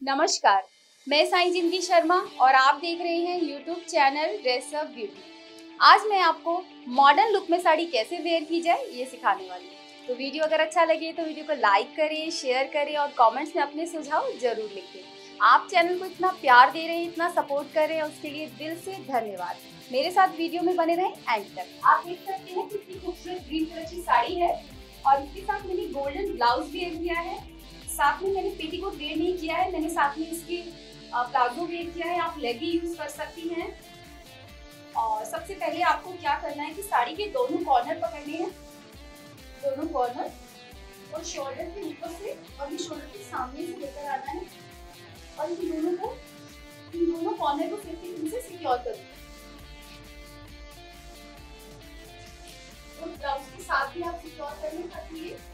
नमस्कार, मैं साई जिंदगी शर्मा और आप देख रहे हैं YouTube channel dress up beauty. आज मैं आपको मॉडर्न लुक में साड़ी कैसे वेयर की जाए ये सिखाने वाली हूँ। तो वीडियो अगर अच्छा लगे तो वीडियो को लाइक करें, शेयर करें और कमेंट्स में अपने सुझाव जरूर लिखें। आप चैनल को इतना प्यार दे रहे हैं, इतना सपोर्ट कर रहे हैं, उसके लिए दिल से धन्यवाद। मेरे साथ वीडियो में बने रहें एंड तक। आप देख सकते हैं कितनी खूबसूरत ग्रीन कलर की साड़ी है और इसके साथ मैंने गोल्डन ब्लाउज वेयर किया है। साथ में मैंने पेटीकोट वेयर नहीं किया है, मैंने साथ में इसके प्लाजो वेयर किया है। आप लेगी यूज कर सकती हैं। और सबसे पहले आपको क्या करना है कि साड़ी के दोनों कॉर्नर पकड़ने हैं, दोनों कॉर्नर, और शोल्डर के ऊपर से और ये शोल्डर के सामने से लेकर आना है और इन दोनों कॉर्नर को सेफ्टी पिन से सिक्योर करना है। तो ब्लाउज के साथ भी आप सिक्योर कर लें ताकि ये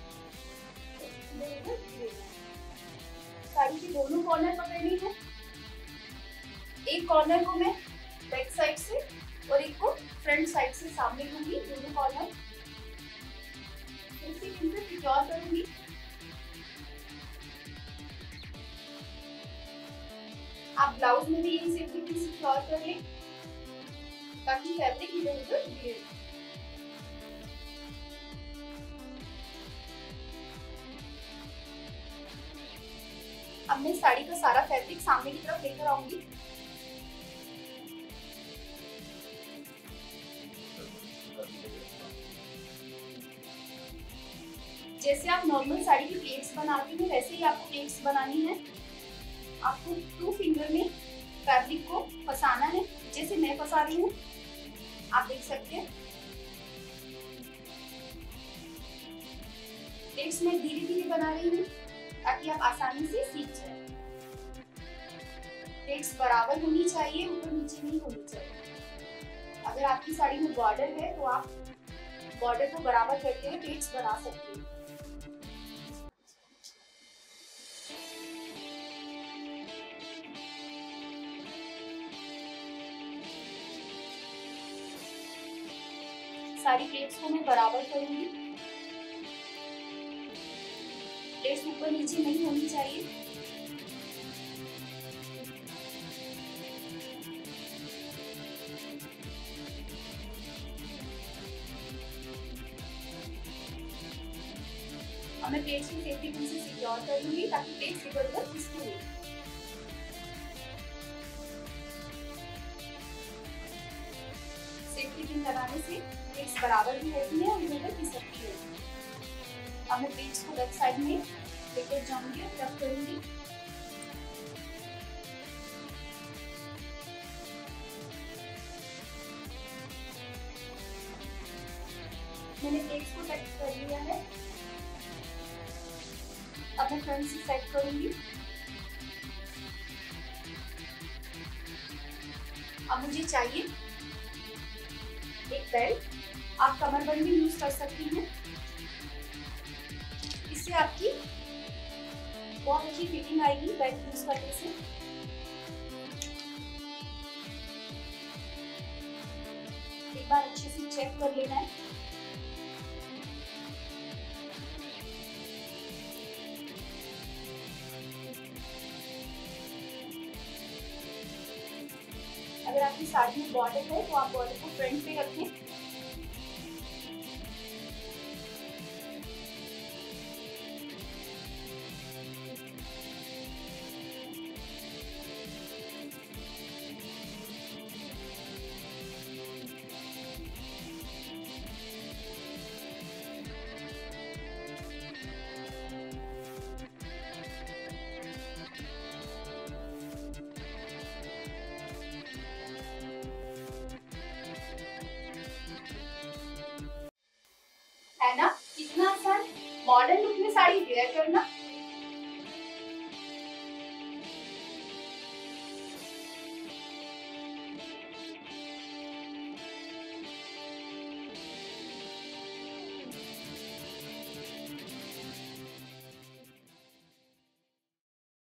साड़ी के दोनों कॉर्नर पकड़नी है। एक कॉर्नर को मैं बैक साइड से और एक को फ्रंट साइड से सामने लूंगी, दोनों कॉर्नर इसी पिन से सिक्योर करूंगी। आप ब्लाउज में भी ये सेफ्टी पिन सिक्योर कर लें ताकि फैब्रिक इधर उधर गिरे। अब मैं साड़ी का सारा फैब्रिक सामने की तरफ लेकर आऊंगी। जैसे आप नॉर्मल साड़ी की प्लेट्स बनाती हैं वैसे ही आपको प्लेट्स बनानी है। आपको 2 फिंगर में फैब्रिक को फंसाना है, जैसे मैं फंसा रही हूँ, आप देख सकते हैं। प्लेट्स में धीरे धीरे बना रही हूँ ताकि आप आसानी से सीख जाए। प्लेट्स बराबर होनी चाहिए, ऊपर नीचे नहीं होनी चाहिए। अगर आपकी साड़ी में बॉर्डर है तो आप बॉर्डर को बराबर करते हुए प्लेट्स बना सकते हैं। सारी प्लेट्स को मैं बराबर करूंगी। प्लेट्स ऊपर नीचे नहीं होनी चाहिए। अब मैं प्लेट्स की सेफ्टी पिन से सिक्योर कर दूंगी ताकि प्लेट्स इधर उधर खिसके नहीं। सेफ्टी पिन लगाने से प्लेट्स बराबर भी रहती है और इधर उधर खिसकती है। अब मैं प्लेट्स को लेफ्ट साइड में लेकर जाऊंगी और रब करूंगी। मैंने प्लेट्स को सेट कर लिया है। अब मैं फ्रंट से सेट करूंगी। अब मुझे चाहिए एक बेल्ट, आप कमरबंद भी यूज कर सकती हैं। इससे आपकी बहुत अच्छी फिटिंग आएगी बेल्ट यूज करने से। एक बार अच्छे से चेक कर लेना है। अगर आपकी साड़ी में बॉर्डर है तो आप बॉर्डर को फ्रंट पे रखें। है ना कितना आसान मॉडर्न लुक में साड़ी वेयर करना।